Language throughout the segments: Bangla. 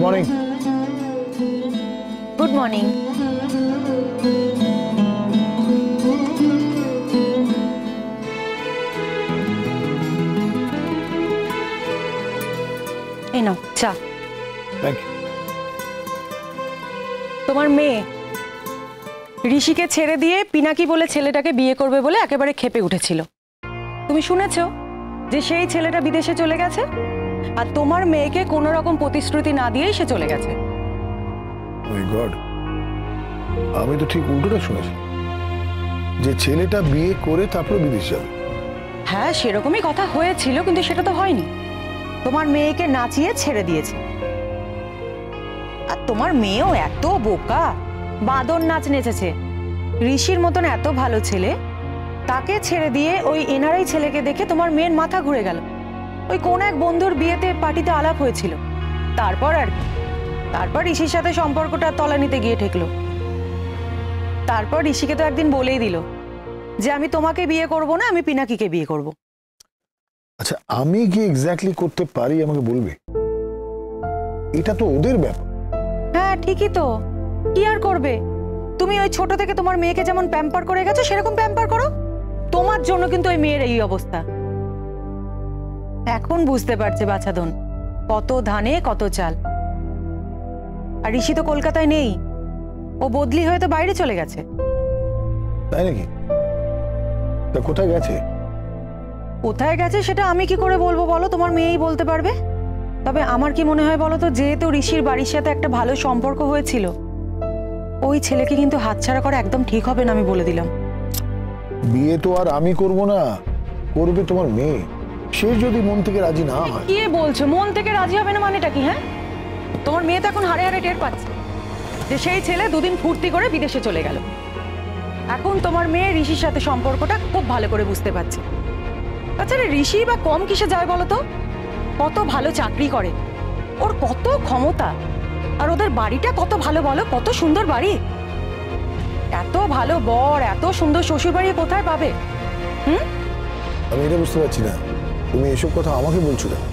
মর্নিং। Good morning. এই নাও চা। Thank you. তোমার মেয়ে ঋষিকে ছেড়ে দিয়ে পিনাকি বলে ছেলেটাকে বিয়ে করবে বলে একেবারে ক্ষেপে উঠেছিল। তুমি শুনেছো যে সেই ছেলেটা বিদেশে চলে গেছে, আর তোমার মেয়েকে কোনো রকম প্রতিশ্রুতি না দিয়েই সে চলে গেছে। মাই গড, আমি তো ঠিক উল্টোটা শুনেছি, যে ছেলেটা বিয়ে করে তারপর বিদেশ যাবে। হ্যাঁ, সেরকমই কথা হয়েছিল, কিন্তু সেটা তো হয়নি। তোমার মেয়েকে নাচিয়ে ছেড়ে দিয়েছে। আর তোমার মেয়েও এত বোকা, বাঁদর নাচ নেচেছে। ঋষির মতন এত ভালো ছেলে, তাকে ছেড়ে দিয়ে ওই এনআরআই ছেলেকে দেখে তোমার মেয়ের মাথা ঘুরে গেল। ওই কোন এক বন্ধুর বিয়েতে পার্টিতে আলাপ হয়েছিল, তারপর আর কি, তারপর ঋষির সাথে সম্পর্কটা তলানিতে গিয়ে ঠেকলো। তারপর ঋষিকে তো একদিন বলেই দিল যে আমি তোমাকে বিয়ে করব না, আমি পিনাকিকে বিয়ে করব। আচ্ছা, আমি কি এক্স্যাক্টলি করতে পারি আমাকে বলবে? এটা তো ওদের ব্যাপার। হ্যাঁ ঠিকই তো, কি আর করবে? তুমি ওই ছোট থেকে তোমার মেয়েকে যেমন প্যাম্পার করে গেছো সেরকম প্যাম্পার করো। তোমার জন্য কিন্তু ওই মেয়ের এই অবস্থা। এখন বুঝতে পারছে বাছাধন, কত ধানে কত চাল। আর ঋষি তো কলকাতায় নেই, ও বদলি হয়ে তো বাইরে চলে গেছে। তাই নাকি? তা কোথায় গেছে? কোথায় গেছে সেটা আমি কি করে বলবো বলো, তোমার মেয়েই বলতে পারবে। তবে আমার কি মনে হয় বলো তো, যেহেতু ঋষির বাড়ির সাথে একটা ভালো সম্পর্ক হয়েছিল, ওই ছেলেকে কিন্তু হাতছাড়া করা একদম ঠিক হবে না, আমি বলে দিলাম। বিয়ে তো আর আমি করব না, করবে তোমার মেয়ে। সে যদি মন থেকে রাজি না হয়। কি বলছো মন থেকে রাজি হবে না মানেটা কি? হ্যাঁ, তোমার মেয়ে তো এখন হারে হারে টের পাচ্ছে যে সেই ছেলে দুদিন ফুর্তি করে বিদেশে চলে গেল। এখন তোমার মেয়ে ঋষির সাথে সম্পর্কটা খুব ভালো করে বুঝতে পারছে। তাছাড়া ঋষি বা কম কিসে যায় বলো তো? কত ভালো চাকরি করে, ওর কত ক্ষমতা, আর ওদের বাড়িটা কত ভালো বলো, কত সুন্দর বাড়ি। এত ভালো বর, এত সুন্দর শ্বশুর বাড়ি কোথায় পাবে? আমি এটা বুঝতে পারছি না, তুমি এসব কথা আমাকে বলছো না,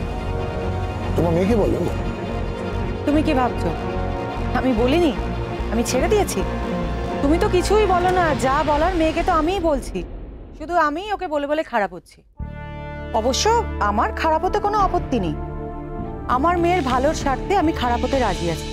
তোমার মেয়েকে বলো। তুমি কি ভাবছো আমি বলিনি? আমি ছেড়ে দিয়েছি? তুমি তো কিছুই বলো না, যা বলার মেয়েকে তো আমিই বলছি। শুধু আমিই ওকে বলে বলে খারাপ হচ্ছি। অবশ্য আমার খারাপ হতে কোনো আপত্তি নেই, আমার মেয়ের ভালোর স্বার্থে আমি খারাপ হতে রাজি আছি।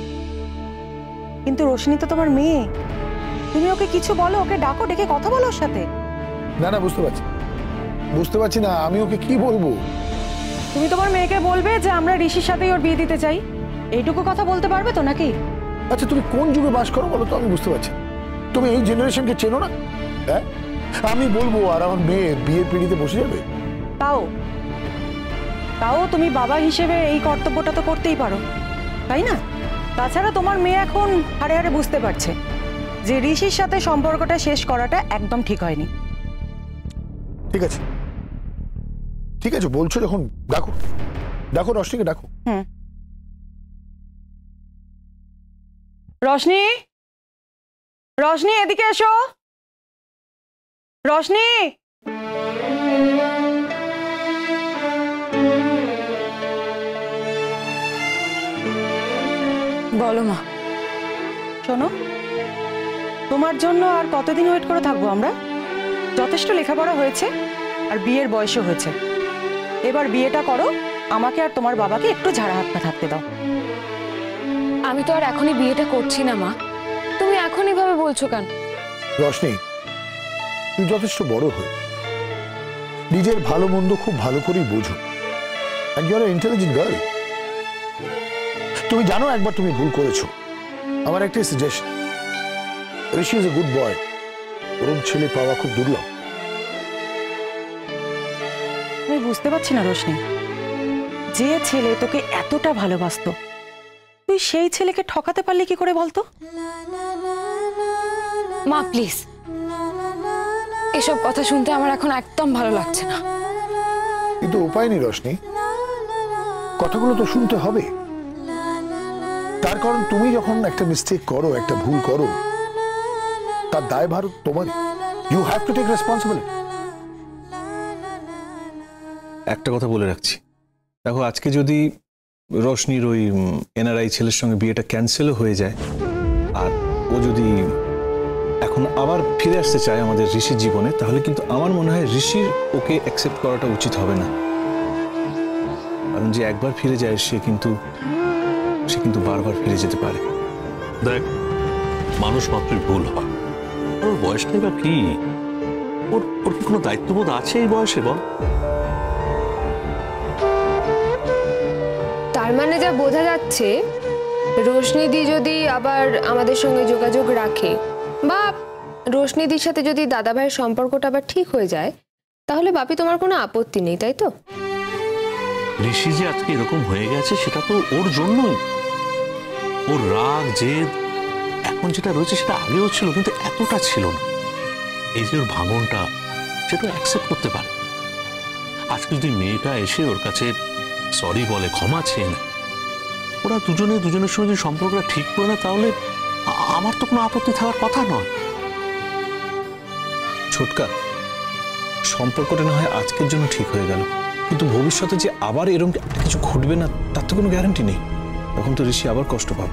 কিন্তু রোশনি তো তোমার মেয়ে, তুমি ওকে কিছু বলো, ওকে ডাকো, ডেকে কথা বলো ওর সাথে। না না, বুঝতে পারছি না আমি ওকে কি বলবো। তুমি তোমার মেয়েকে বলবে যে আমরা ঋষির সাথেই ওর বিয়ে দিতে চাই, এইটুকু কথা বলতে পারবে তো নাকি? আচ্ছা, তুমি কোন যুগে বাস করো বলো তো, আমি বুঝতে পারছি। তুমি এই জেনারেশনকে চেনো না? হ্যাঁ, আমি বলবো আর আমার মেয়ে বিয়ের পিঁড়িতে বসে যাবে? তাও তাও তুমি বাবা হিসেবে এই কর্তব্যটা তো করতেই পারো, তাই না? তাছাড়া তোমার মেয়ে এখন হারে হারে বুঝতে পারছে যে ঋষির সাথে সম্পর্কটা শেষ করাটা একদম ঠিক হয়নি। ঠিক আছে, ঠিক আছে, বলছো যখন ডাকো, ডাকো রশ্মিকে, ডাকো। রশনি, রশনি এদিকে এসো। রশনি, বলো মা। শোনো, তোমার জন্য আর কতদিন ওয়েট করে থাকবো আমরা? যথেষ্ট লেখাপড়া হয়েছে, আর বিয়ের বয়সও হয়েছে। এবার বিয়েটা করো, আমাকে আর তোমার বাবাকে একটু ঝাড়া হাত পা থাকতে দাও। আমি তো আর এখনই বিয়েটা করছি না মা, তুমি এখনই ভাবে বলছো কেন? রশ্মি, তুই যথেষ্ট বড় হয়ে নিজের ভালো মন্দ খুব ভালো করেই বোঝো, and you are an intelligent girl. তুমি জানো একবার তুমি ভুল করেছো। আমার একটা suggestion, Rishi is a good boy, ওরম ছেলে পাওয়া খুব দুর্লভ। আমি বুঝতে পারছি না রোশনি, যে ছেলে তোকে এতটা ভালোবাসতো, তুই সেই ছেলেকে ঠকাতে পারলি কি করে বলতো? মা প্লিজ, এসব কথা শুনতে আমার এখন একদম ভালো লাগছে না। কিন্তু উপায় নেই রশ্মি, কথাগুলো তো শুনতে হবে। তার কারণ তুমি যখন একটা মিস্টেক করো, একটা ভুল করো, তার দায়ভার তোমারই। You have to take responsibility. একটা কথা বলে রাখছি, দেখো আজকে যদি রোশনির ওই এনআরআই ছেলের সঙ্গে বিয়েটা ক্যান্সেলও হয়ে যায়, আর ও যদি এখন আবার ফিরে আসতে চায় আমাদের ঋষির জীবনে, তাহলে কিন্তু আমার মনে হয় ঋষির ওকে অ্যাকসেপ্ট করাটা উচিত হবে না। কারণ যে একবার ফিরে যায় সে কিন্তু বারবার ফিরে যেতে পারে। দেখ, মানুষ মাত্রই ভুল হয়। ওর বয়সটাই বা কি? ওর ওর কি কোনো দায়িত্ববোধ আছে এই বয়সে বল? তার মানে যা বোঝা যাচ্ছে, রোশনিদি যদি আবার আমাদের সঙ্গে যোগাযোগ রাখে বা রোশনিদির সাথে যদি দাদাভাইয়ের সম্পর্কটা আবার ঠিক হয়ে যায়, তাহলে বাপি তোমার কোনো আপত্তি নেই, তাই তো? ঋষি যে আজকে এরকম হয়ে গেছে সেটা তো ওর জন্যই। ওর রাগ জেদ এখন যেটা রয়েছে সেটা আগেও ছিল, কিন্তু এতটা ছিল না। এই যে ওর ভাঙনটা, সেটা অ্যাকসেপ্ট করতে পারে। আজকে যদি মেয়েটা এসে ওর কাছে সরি বলে, ক্ষমা চেয়ে নেয়, ওরা দুজনের সঙ্গে যদি সম্পর্কটা ঠিক করে না, তাহলে আমার তো কোনো আপত্তি থাকার কথা নয়। ছোটকা, সম্পর্কটা না হয় আজকের জন্য ঠিক হয়ে গেল, কিন্তু ভবিষ্যতে যে আবার এরকম কিছু ঘটবে না তার তো কোনো গ্যারান্টি নেই। তখন তো ঋষি আবার কষ্ট পাবে।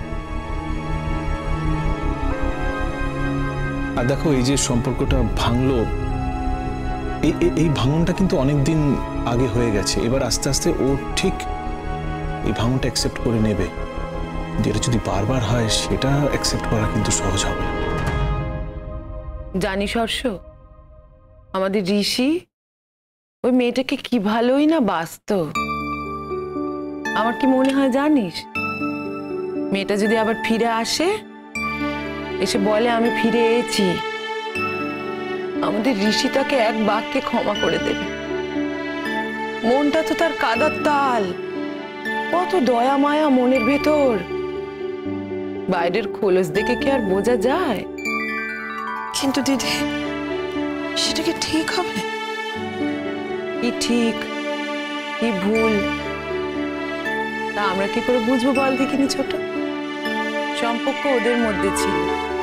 আর দেখো, এই যে সম্পর্কটা ভাঙলো, এই ভাঙনটা কিন্তু অনেকদিন আগে হয়ে গেছে। এবার আস্তে আস্তে ও ঠিক এই ভাঙনটা অ্যাকসেপ্ট করে নেবে। যেটা যদি বারবার হয় সেটা অ্যাকসেপ্ট করা কিন্তু সহজ হবে না। জানিস হর্ষ, আমাদের ঋষি ওই মেয়েটাকে কি ভালোই না বাসতো। আমার কি মনে হয় জানিস, মেয়েটা যদি আবার ফিরে আসে, এসে বলে আমি ফিরে এসেছি, আমাদের ঋষি তাকে এক বাক্যে ক্ষমা করে দেবে। মনটা তো তার কাদার তাল, কত দয়া মায়া মনের ভেতর, বাইরের খোলস দেখে কি আর বোঝা যায়? কিন্তু দিদি, সেটা কি ঠিক হবে? কি ঠিক কি ভুল তা আমরা কি করে বুঝবো বল দেখিনি ছোট? সম্পর্ক ওদের মধ্যে ছিল,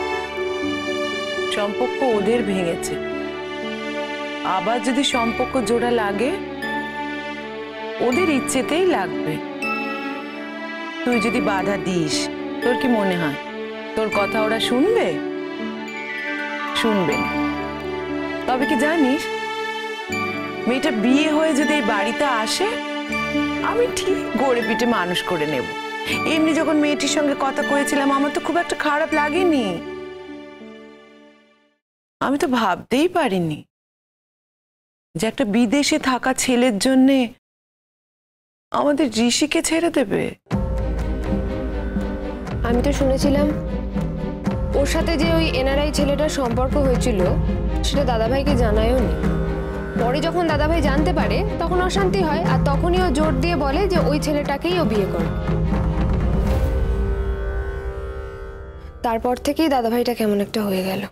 সম্পর্ক ওদের ভেঙেছে। আবার যদি সম্পর্ক জোড়া লাগে, ওদের ইচ্ছেতেই লাগবে। তুই যদি বাধা দিস, তোর কি মনে হয় তোর কথা ওরা শুনবে? শুনবে না। তবে কি জানিস, মেয়েটা বিয়ে হয়ে যদি এই বাড়িতে আসে, আমি ঠিক গড়ে পিঠে মানুষ করে নেব। এমনি যখন মেয়েটির সঙ্গে কথা কয়েছিলাম, আমার তো খুব একটা খারাপ লাগেনি। আমি তো ভাবতেই পারিনি যে একটা বিদেশে থাকা ছেলের জন্যে আমাদের ঋষিকে ছেড়ে দেবে। আমি তো শুনেছিলাম ওর সাথে যে ওই এনআরআই ছেলেটার সম্পর্ক হয়েছিল, সেটা দাদাভাইকে জানায়ও নি। পরে যখন দাদাভাই জানতে পারে, তখন অশান্তি হয়, আর তখনই ও জোর দিয়ে বলে যে ওই ছেলেটাকেই ও বিয়ে করে। তারপর থেকেই দাদাভাইটা কেমন একটা হয়ে গেল।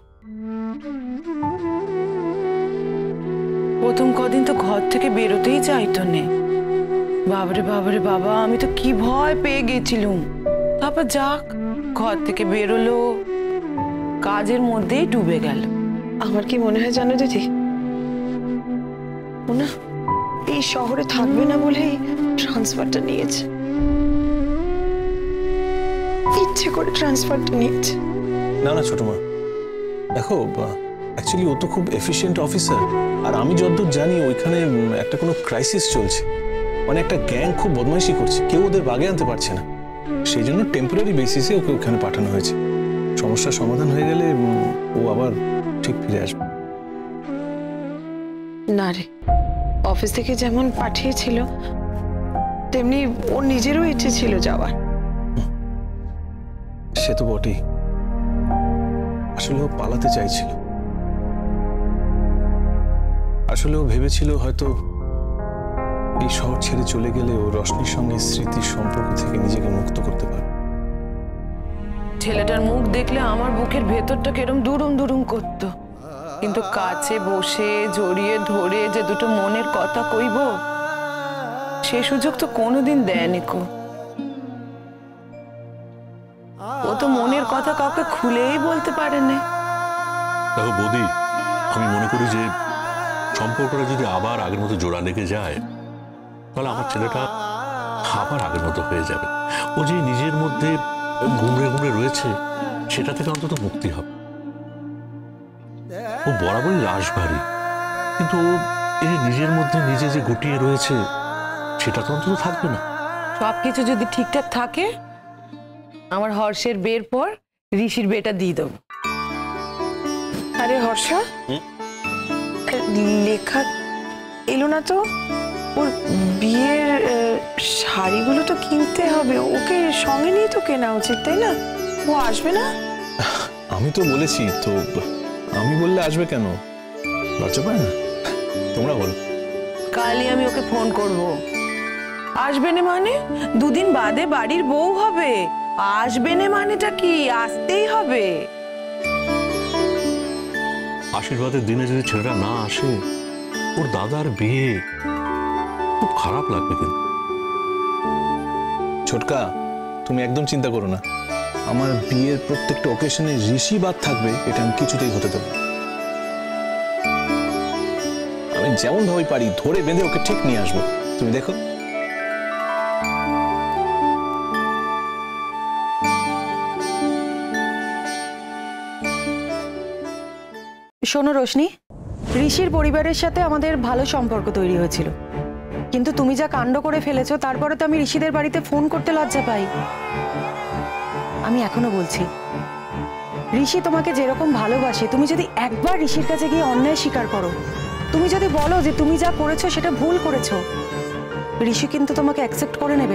প্রথম কদিন তো ঘর থেকে বেরোতেই চাইতো না। বাবারে বাবারে বাবা, আমি তো কি ভয় পেয়ে গেছিলুম। তারপর যাক, ঘর থেকে বেরোলো, কাজের মধ্যেই ডুবে গেল। আমার কি মনে হয় জানো দিদি, ও না এই শহরে থাকবে না বলেই ট্রান্সফারটা নিয়েছে, ইচ্ছে করে ট্রান্সফারটা নিয়েছে। না না ছোট মা, দেখো, অ্যাকচুয়ালি ও তো খুব এফিশিয়েন্ট অফিসার, আর আমি যতদূর জানি ওইখানে একটা কোনো ক্রাইসিস চলছে। মানে একটা গ্যাং খুব বদমাইশি করছে, কেউ ওদের বাগে আনতে পারছে না। সেই জন্য টেম্পোরারি বেসিসে ওকে ওখানে পাঠানো হয়েছে। সমস্যার সমাধান হয়ে গেলে ও আবার ঠিক ফিরে আসবে। না রে, অফিস থেকে যেমন পাঠিয়েছিল, তেমনি ওর নিজেরও ইচ্ছে ছিল যাওয়ার। সে তো বটেই, আসলে ও পালাতে চাইছিল। আসলে ও ভেবেছিল হয়তো এই শহর ছেড়ে চলে গেলে ও রশনির সঙ্গে স্মৃতির সম্পর্ক থেকে নিজেকে মুক্ত করতে পারে। ছেলেটার মুখ দেখলে আমার বুকের ভেতরটা কেরম দুরুম দুরুম করতো, কিন্তু কাছে বসে জড়িয়ে ধরে যে দুটো মনের কথা কইব, সে সুযোগ তো কোনোদিন দেয়নি কো। ও তো মনের কথা কাউকে খুলেই বলতে পারে না। দেখো বৌদি, আমি মনে করি যে সম্পর্কটা যদি আবার আগের মতো জোড়া লেগে যায়, তাহলে আমার ছেলেটা আবার আগের মতো হয়ে যাবে। ও যে নিজের মধ্যে গুমড়ে গুমড়ে রয়েছে সেটা থেকে অন্তত মুক্তি হবে। ও বরাবরই রাশভারী, কিন্তু ও এই নিজের মধ্যে নিজে যে গুটিয়ে রয়েছে সেটা তো অন্তত থাকবে না। সবকিছু যদি ঠিকঠাক থাকে, আমার হর্ষের বিয়ের পর ঋষির বিয়েটা দিয়ে দেবো। আরে হর্ষা, লেখা এলো না তো? ওর বিয়ের শাড়িগুলো তো কিনতে হবে, ওকে সঙ্গে নিয়ে তো কেনা উচিত, তাই না? ও আসবে না? আমি তো বলেছি তো, আমি বললে আসবে কেন? লজ্জা পায় না? তোমরা বলো। কালই আমি ওকে ফোন করব। আসবে না মানে? দুদিন বাদে বাড়ির বউ হবে। আসবে না মানেটা কি? আসতেই হবে। আশীর্বাদের দিনে যদি ছেলেটা না আসে, ওর দাদার বিয়ে খুব খারাপ লাগবে। কিন্তু ছোটকা, তুমি একদম চিন্তা করো না। আমার বিয়ের প্রত্যেকটা ওকেশনে ঋষি বাদ থাকবে, এটা আমি কিছুতেই হতে দেবো না। আমি যেমন ভাবে পারি ধরে বেঁধে ওকে ঠিক নিয়ে আসবো, তুমি দেখো। শোনো রোশনি, ঋষির পরিবারের সাথে আমাদের ভালো সম্পর্ক তৈরি হয়েছিল, কিন্তু তুমি যা কাণ্ড করে ফেলেছো তারপরে তো আমি ঋষিদের বাড়িতে ফোন করতে লজ্জা পাই। আমি এখনো বলছি, ঋষি তোমাকে যেরকম ভালোবাসে, তুমি যদি একবার ঋষির কাছে গিয়ে অন্যায় স্বীকার করো, তুমি যদি বলো যে তুমি যা করেছো সেটা ভুল করেছো, ঋষি কিন্তু তোমাকে অ্যাকসেপ্ট করে নেবে।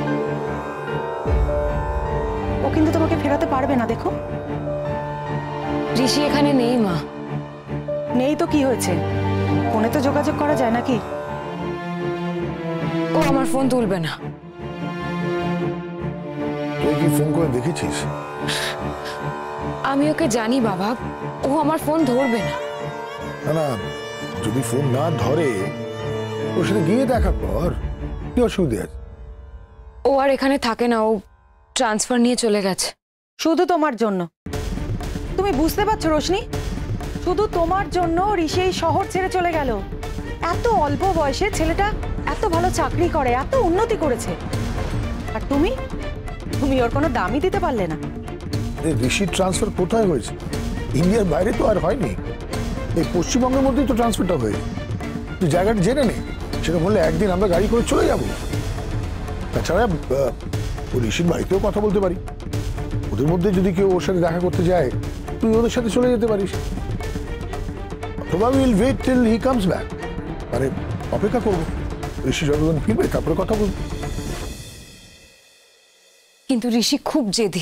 ও কিন্তু তোমাকে ফেরাতে পারবে না। দেখো, ঋষি এখানে নেই মা। নেই তো কি হয়েছে? ফোনে তো যোগাযোগ করা যায় নাকি? ও আমার ফোন তুলবে না। তুই কি ফোন করে দেখেছিস? আমি ওকে জানি বাবা, ও আমার ফোন ধরবে না। না না, যদি ফোন না ধরে ওর সাথে গিয়ে দেখা কর, কি অসুবিধা আছে? ও আর এখানে থাকে না, ও ট্রান্সফার নিয়ে চলে গেছে। শুধু তোমার জন্য। তুমি বুঝতে পারছো রোশনি? শুধু তোমার জন্য ঋষি এই শহর ছেড়ে চলে গেল। এত অল্প বয়সে ছেলেটা এত ভালো চাকরি করে, এত উন্নতি করেছে, আর তুমি তুমি ওর কোনো দামই দিতে পারলে না। ঋষির ট্রান্সফার কোথায় হয়েছে? ইন্ডিয়ার বাইরে তো আর হয়নি, এই পশ্চিমবঙ্গের মধ্যেই তো ট্রান্সফারটা হয়েছে। তুই জায়গাটা জেনে নে, সেটা বললে একদিন আমরা গাড়ি করে চলে যাব। তাছাড়া ও ঋষির বাড়িতেও কথা বলতে পারি, ওদের মধ্যে যদি কেউ ওর সাথে দেখা করতে যায় তুই ওদের সাথে চলে যেতে পারিস, অথবা will wait till he comes back, মানে অপেক্ষা করবো ঋষি যতক্ষণ ফিরবে তারপরে কথা বলবো। কিন্তু ঋষি খুব জেদি।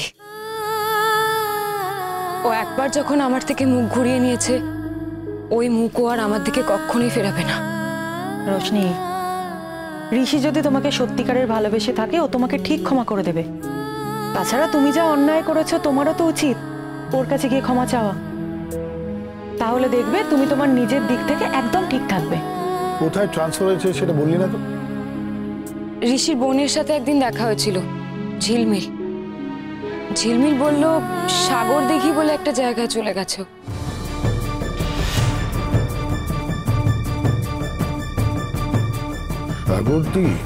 ও একবার যখন আমার থেকে মুখ ঘুরিয়ে নিয়েছে, ওই মুখও আর আমার দিকে কখনোই ফেরাবে না। রোশনি, ঋষি যদি তোমাকে সত্যিকারের ভালোবেসে থাকে, ও তোমাকে ঠিক ক্ষমা করে দেবে। তাছাড়া তুমি যা অন্যায় করেছো তোমারও তো উচিত ওর কাছে গিয়ে ক্ষমা চাওয়া। তাহলে দেখবে তুমি তোমার নিজের দিক থেকে একদম ঠিক থাকবে। কোথায় ট্রান্সফার হয়েছে সেটা বললি না তো? ঋষির বোনের সাথে একদিন দেখা হয়েছিল, ঝিলমিল। ঝিলমিল বলল সাগর দিঘি বলে একটা জায়গায় চলে গেছে। সাগর দিঘি?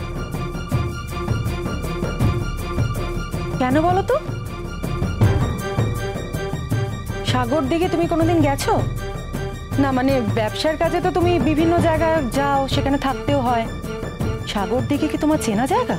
কেন বলো তো? সাগর দিকে তুমি কোনোদিন গেছো? না মানে ব্যবসার কাজে তো তুমি বিভিন্ন জায়গায় যাও, সেখানে থাকতেও হয়। সাগর দিকে কি তোমার চেনা জায়গা?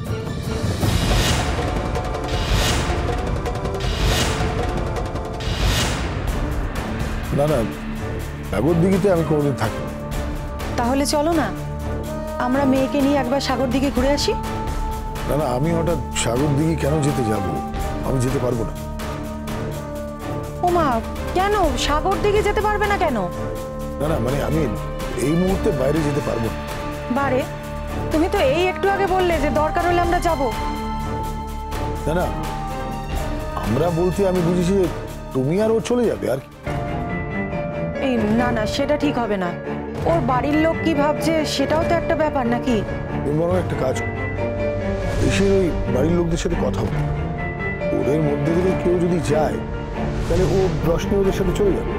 না না, সাগর দিঘিতে আমি কোনোদিন থাকি। তাহলে চলো না, আমরা মেয়েকে নিয়ে একবার সাগর দিকে ঘুরে আসি। না না, আমি হঠাৎ সাগর দিঘি কেন যেতে যাব? আমি যেতে পারবো না। ওমা, কেন সাগর দিকে যেতে পারবে না কেন? না না, মানে আমি এই মুহূর্তে বাইরে যেতে পারবো না। বারে, তুমি তো এই একটু আগে বললে যে দরকার হলে আমরা যাব। না না, আমরা বলতে আমি বুঝেছি যে তুমি আর ও চলে যাবে আর কি। এই না না, সেটা ঠিক হবে না। ওর বাড়ির লোক কি ভাবছে সেটাও তো একটা ব্যাপার নাকি? তুমি বরং একটা কাজ করো, এসে ওই বাড়ির লোকদের সাথে কথা বলো। ওদের মধ্যে থেকে কেউ যদি যায় তাহলে ও রশনি ওদের সাথে চলে যাবে।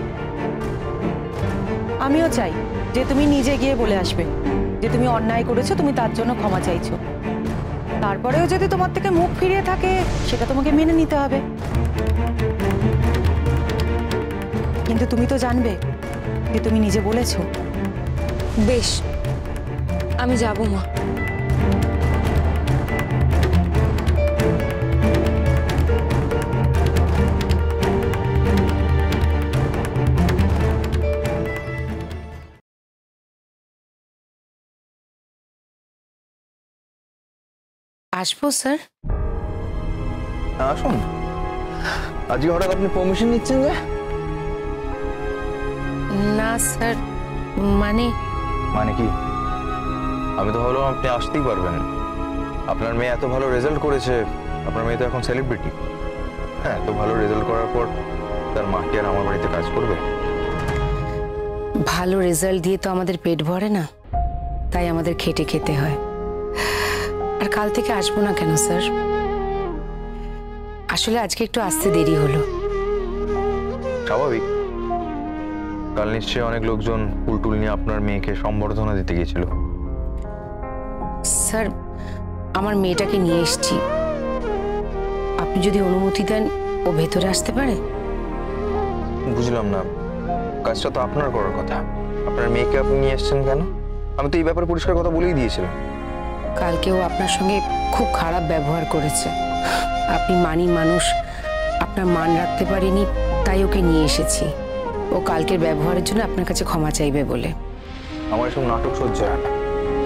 আমিও চাই যে তুমি নিজে গিয়ে বলে আসবে যে তুমি অন্যায় করেছো, তুমি তার জন্য ক্ষমা চাইছো। তারপরেও যদি তোমার থেকে মুখ ফিরিয়ে থাকে সেটা তোমাকে মেনে নিতে হবে। কিন্তু তুমি তো জানবে যে তুমি নিজে বলেছো। বেশ, আমি যাব মা। আসবো স্যার? আসুন। আজকে হঠাৎ আপনি পারমিশন নিচ্ছেন যে? না স্যার, মানে মানে কি? আমি তো ভাবলাম আপনি আসতেই পারবেন। আপনার মেয়ে এত ভালো রেজাল্ট করেছে, আপনার মেয়ে তো এখন সেলিব্রিটি। হ্যাঁ, তো ভালো রেজাল্ট করার পর তার মা কি আর আমার বাড়িতে কাজ করবে? ভালো রেজাল্ট দিয়ে তো আমাদের পেট ভরে না, তাই আমাদের খেটে খেতে হয়। আর কাল থেকে আসবো না কেন স্যার? আসলে আজকে একটু আসতে দেরি হলো। স্বাভাবিক। কাল নিশ্চয়ই অনেক লোকজন ফুল টুল নিয়ে আপনার মেয়েকে সম্বর্ধনা দিতে গিয়েছিল। স্যার, আমার মেয়েটাকে নিয়ে এসেছি, আপনি যদি অনুমতি দেন ও ভেতরে আসতে পারে। বুঝলাম না, কাজটা তো আপনার করার কথা। আপনার মেয়েকে আপনি নিয়ে এসেছেন কেন? আমি তো এই ব্যাপারে পরিষ্কার কথা বলেই দিয়েছিলাম। কালকে ও আপনার সঙ্গে খুব খারাপ ব্যবহার করেছে। আপনি মানি মানুষ, আপনার মান রাখতে পারেনি, তাই ওকে নিয়ে এসেছি। ও কালকের ব্যবহারের জন্য আপনার কাছে ক্ষমা চাইবে বলে। আমার এসব নাটক সহ্য হয় না।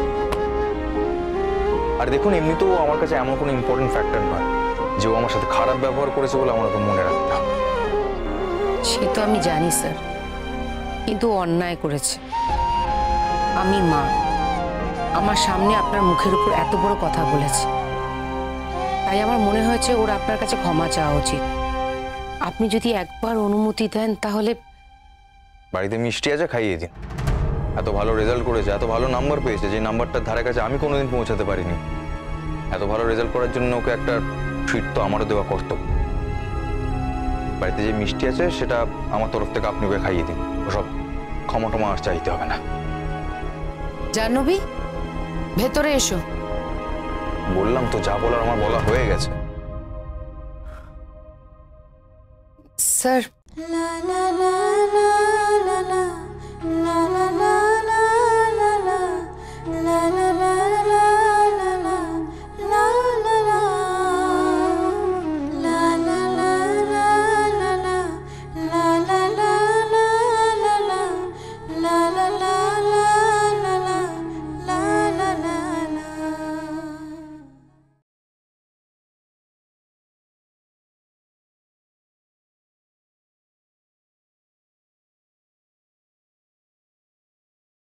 আর দেখুন, এমনিতেও আমার কাছে এমন কোনো ইম্পর্টেন্ট ফ্যাক্টর নয় যে ও আমার সাথে খারাপ ব্যবহার করেছে বলে আমার ওকে মনে রাখতে হবে। সে তো আমি জানি স্যার, কিন্তু ও অন্যায় করেছে। আমি মা, আমার সামনে আপনার মুখের উপর এত বড় কথা বলেছে, তাই আমার মনে হয়েছে ওর আপনার কাছে ক্ষমা চাওয়া উচিত। আপনি যদি একবার অনুমতি দেন তাহলে। বাড়িতে মিষ্টি আছে, খাইয়ে দিন। এত ভালো রেজাল্ট করেছে, এত ভালো নাম্বার পেয়েছে, যে নাম্বারটার ধারে কাছে আমি কোনোদিন পৌঁছাতে পারিনি। এত ভালো রেজাল্ট করার জন্য ওকে একটা ট্রিট তো আমারও দেওয়া কর্তব্য। বাড়িতে যে মিষ্টি আছে সেটা আমার তরফ থেকে আপনি ওকে খাইয়ে দিন। ওসব ক্ষমা টমা আর চাইতে হবে না। জাহ্নবী, ভেতরে এসো। বললাম তো, যা বলার আমার বলা হয়ে গেছে। স্যার,